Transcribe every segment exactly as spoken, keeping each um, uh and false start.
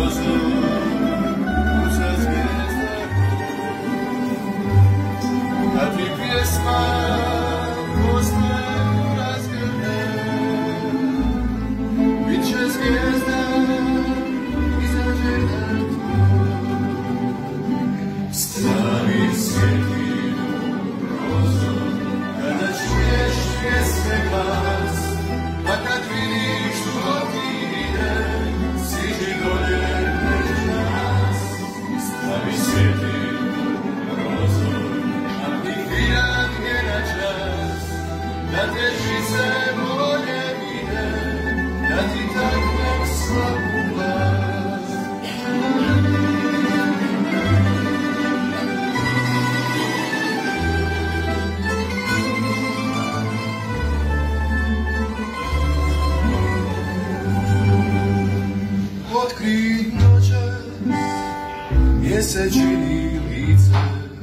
Otkri noćas mjesečini lice,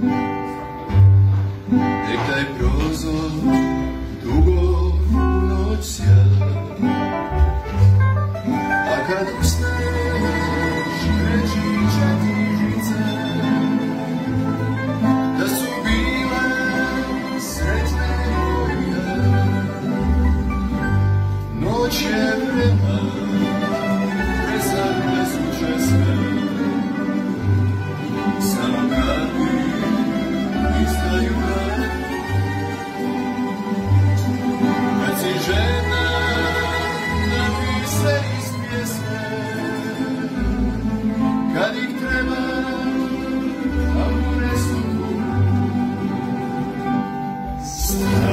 nek taj prozor dugo u noć sjeda. A kad usneš reći knjižice da su bile sretne moje. Noć je vremena, presakle su česme, samo kapi istaju rad. Kad si žena, napi se iz pjesme, kad ih treba, a mu ne su tu.